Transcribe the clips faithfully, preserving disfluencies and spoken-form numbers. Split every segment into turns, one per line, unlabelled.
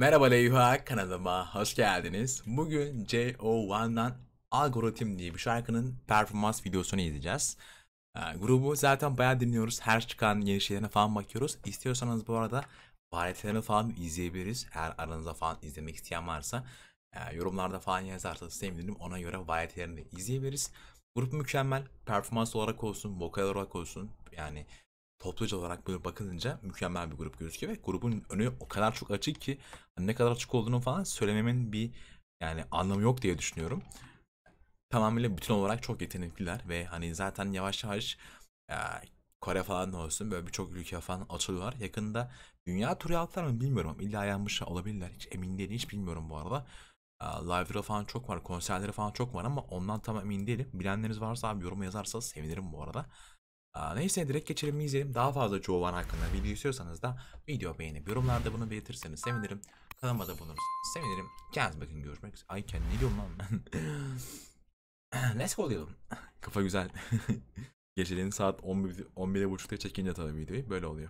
Merhaba Leyha, kanalıma hoş geldiniz. Bugün C O one'dan Algoritm diye bir şarkının performans videosunu izleyeceğiz. Ee, grubu zaten bayağı dinliyoruz. Her çıkan yeni şeylerine falan bakıyoruz. İstiyorsanız bu arada varietelerini falan izleyebiliriz. Eğer aranızda falan izlemek isteyen varsa e, yorumlarda falan yazarsanız sevinirim. Ona göre varietelerini de izleyebiliriz. Grup mükemmel. Performans olarak olsun, vokal olarak olsun. Yani topluca olarak böyle bakılınca mükemmel bir grup gözüküyor ve grubun önü o kadar çok açık ki hani ne kadar açık olduğunu falan söylememin bir yani anlamı yok diye düşünüyorum. Tamamıyla bütün olarak çok yetenekliler ve hani zaten yavaş yavaş e, Kore falan da olsun böyle birçok ülke falan açılıyorlar. Yakında dünya turu yaptılar mı bilmiyorum ama illa yanmış olabilirler. Hiç emin değilim, hiç bilmiyorum bu arada. E, Live'ları falan çok var, konserleri falan çok var ama ondan tam emin değilim. Bilenleriniz varsa abi yorum yazarsanız sevinirim bu arada. Aa, neyse direkt geçelim izleyelim. Daha fazla Joe One hakkında video istiyorsanız da video beğenip yorumlarda bunu belirtirseniz sevinirim. Kanalıma da bulunursanız sevinirim. Kendinize bakın, görüşmek üzere. Ay kendi ne diyorum lan ben. Let's go diyorum. Kafa güzel. Geceleyin saat on bir, on bire buçukta çekince tabii videoyu böyle oluyor.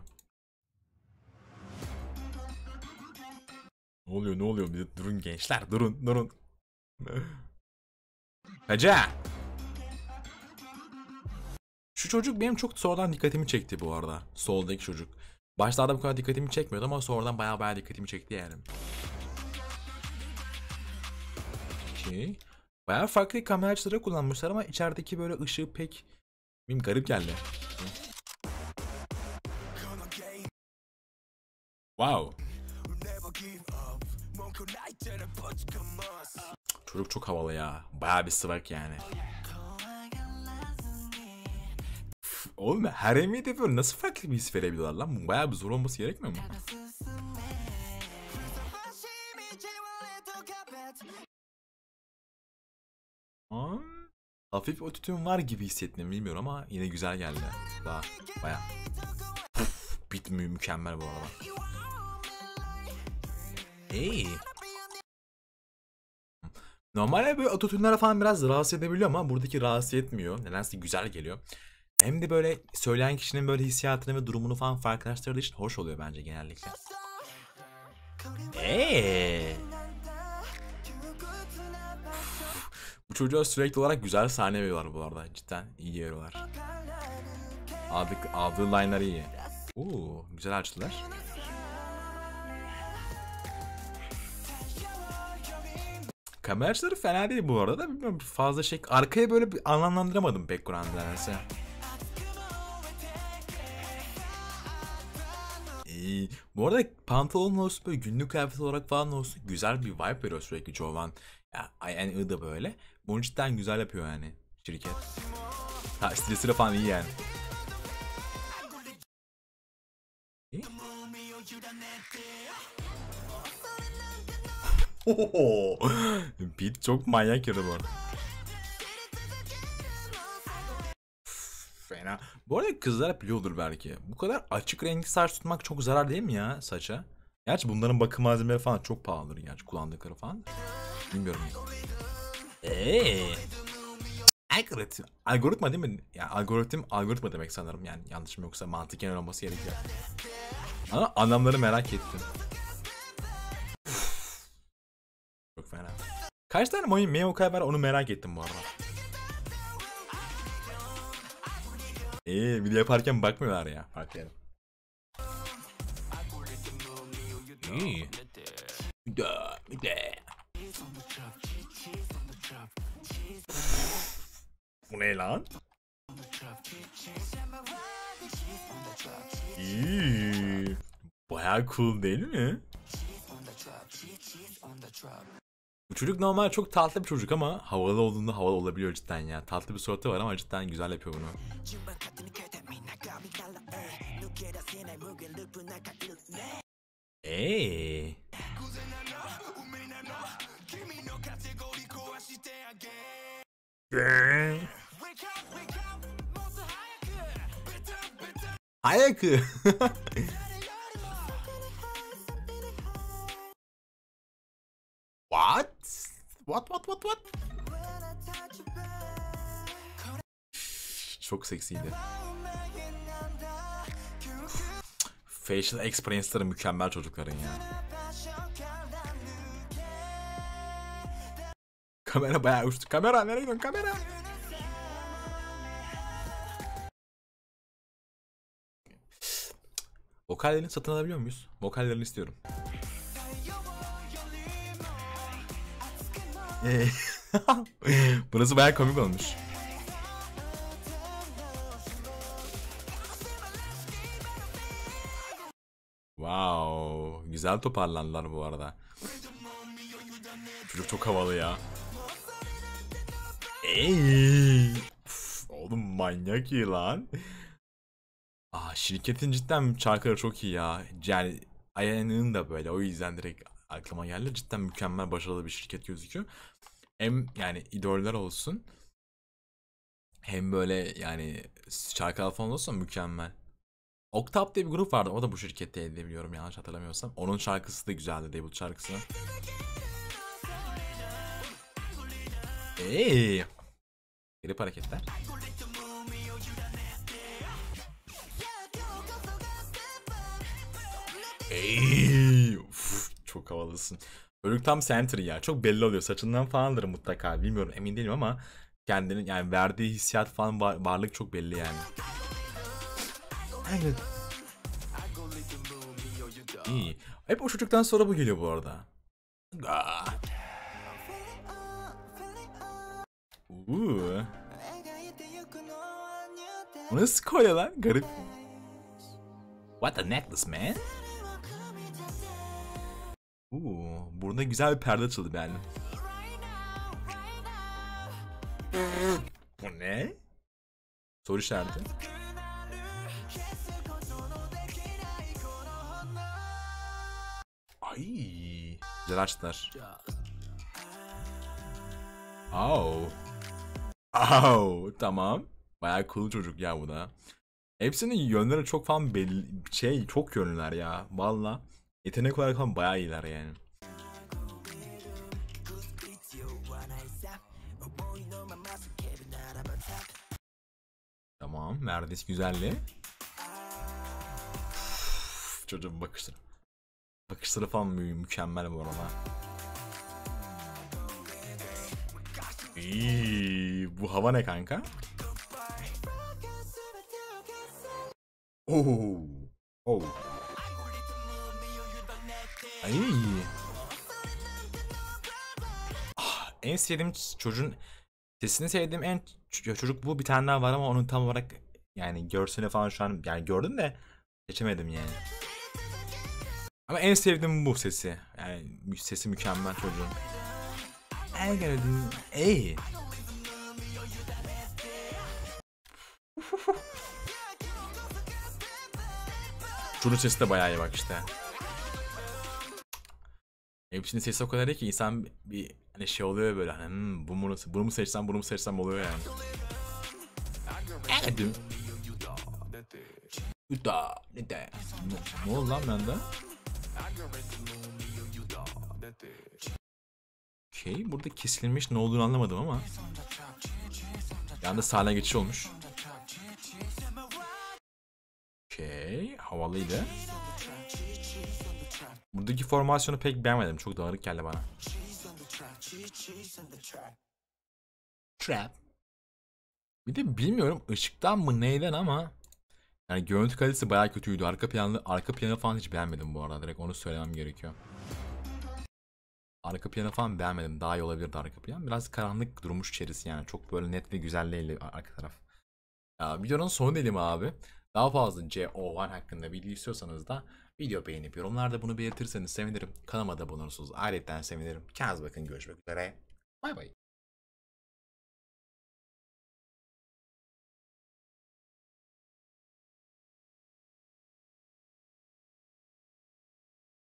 Ne oluyor ne oluyor? Bir durun gençler, durun durun. Haca. Şu çocuk benim çok sonradan dikkatimi çekti bu arada. Soldaki çocuk. Başlarda bu kadar dikkatimi çekmiyordu ama sonradan baya baya dikkatimi çekti yani. Ki baya farklı kamera açıları kullanmışlar ama içerideki böyle ışığı pek benim garip geldi. Wow. Çocuk çok havalı ya. Baya bir sıvak yani. Oğlum her emeği böyle nasıl farklı bir his verebiliyorlar lan? Baya bir zor olması gerekmiyor mu? Aa, hafif ototune var gibi hissettim, bilmiyorum ama yine güzel geldi. Daha baya. Beat mü mükemmel bu arada. Hey. Normalde böyle ototune'lara falan biraz rahatsız edebiliyor ama buradaki rahatsız etmiyor. Nedense güzel geliyor. Hem de böyle söyleyen kişinin böyle hissiyatını ve durumunu falan farklılaştırdığı için hoş oluyor bence genellikle. Eee. Bu çocuğa sürekli olarak güzel sahne veriyorlar bu arada. Cidden iyi veriyorlar. Aldık, aldığı line'lar iyi. Oo, güzel açtılar. Kamera açıları fena değil bu arada da bilmiyorum, fazla şey. Arkaya böyle bir anlamlandıramadım background'ı nedense. İyi. Bu arada pantolon olsun böyle günlük kıyafet olarak falan olsun güzel bir vibe veriyor sürekli Jovan. Ya yani I da böyle. Bunu cidden güzel yapıyor yani şirket. Ha, stilistleri falan iyi yani. İyi. Oho. Beat çok manyak yaradı bu arada. Fena. Bu arada kızlar biliyordur belki. Bu kadar açık renkli saç tutmak çok zarar değil mi ya saça? Gerçi bunların bakım malzemeleri falan çok pahalıdır gerçi kullandıkları falan. Bilmiyorum. Eee. Algoritma. Algoritma değil mi? Yani algoritm algoritma demek sanırım yani yanlışım yoksa mantıken olması gerekiyor. Ama anlamları merak ettim. Çok fena. Kaç tane mayın meyve var onu merak ettim bu arada. Eee video yaparken bakmıyorlar ya. Fark ederim. İyi. Bir de, bir de. Bu ne lan? İyi. Bayağı cool değil mi? Bu çocuk normal çok tatlı bir çocuk ama havalı olduğunda havalı olabiliyor cidden ya. Tatlı bir suratı var ama cidden güzel yapıyor bunu. Eee. Ayakı. What? What what what what? Çok seksiydi. Facial experience'ları mükemmel çocukların ya. Kamera bayağı uçtu. Kamera nereye gidiyorsun kamera? Vokallerini satın alabiliyor muyuz? Vokallerini istiyorum. Ee, Burası bayağı komik olmuş. Wow, güzel toparlandılar bu arada. Çocuk çok havalı ya. Ey, Uf, oğlum manyak iyi lan. Aa, şirketin cidden şarkıları çok iyi ya. Yani Aya'nın da böyle, o yüzden direkt aklıma geldi. Cidden mükemmel, başarılı bir şirket gözüküyor. Hem yani idoller olsun, hem böyle yani şarkılar falan olsun mükemmel. Octave diye bir grup vardı. O da bu şirketteydi diye biliyorum, yanlış hatırlamıyorsam. Onun şarkısı da güzeldi, debut şarkısı. Eee. Garip hareketler. Eee. Uf, çok havalısın. Çocuk tam center ya. Çok belli oluyor. Saçından falandır mutlaka. Bilmiyorum, emin değilim ama kendinin yani verdiği hissiyat falan, var, varlık çok belli yani. Evet. İyi. Hep o çocuktan sonra bu geliyor bu arada. Aa. Uuu. Bu nasıl kolye lan? Garip. What a necklace man? Uuu. Burada güzel bir perde açıldı yani. Bu ne? Soru işareti. Ay, güzel açtılar. Oh. Oh, tamam. Bayağı cool çocuk ya bu da. Hepsinin yönleri çok falan belli, şey çok yönlüler ya. Valla. Yetenek olarak falan bayağı iyiler yani. Tamam, Merdis güzelli. Çocuğun bakışları. Bakışları falan mü mükemmel bu arada. İyi, bu hava ne kanka? Oh. Oh. Ay. Ah, en sevdiğim çocuğun sesini sevdiğim en çocuk bu, bir tane daha var ama onun tam olarak yani görseli falan şu an yani gördüm de seçemedim yani. Ama en sevdiğim bu sesi. Yani sesi mükemmel çocuğun. En gördüğüm. Ey. Çocuğun sesi de bayağı iyi bak işte. Hepsinin sesi o kadar iyi ki insan bir hani şey oluyor böyle, hani hmm, bu mu, bunu mu seçsem bunu mu seçsem oluyor yani. Evet. Uda, ne de? Ne oldu lan bende? Okey, burada kesilmiş, ne olduğunu anlamadım ama. Yanda sahne geçiş olmuş. Okey, havalıydı. Buradaki formasyonu pek beğenmedim. Çok dağınık geldi bana. Trap. Bir de bilmiyorum ışıktan mı neyden ama yani görüntü kalitesi bayağı kötüydü. Arka planı arka planı falan hiç beğenmedim bu arada. Direkt onu söylemem gerekiyor. Arka planı falan beğenmedim. Daha iyi olabilirdi arka plan. Biraz karanlık durmuş içerisi yani. Çok böyle net ve güzel değildi arka taraf. Ya, videonun sonu dedim abi. Daha fazla C O bir hakkında bilgi istiyorsanız da video beğenip yorumlarda bunu belirtirseniz sevinirim. Kanalıma da abone olursunuz. Ayrıca sevinirim. Kendinize bakın. Görüşmek üzere. Bay bay.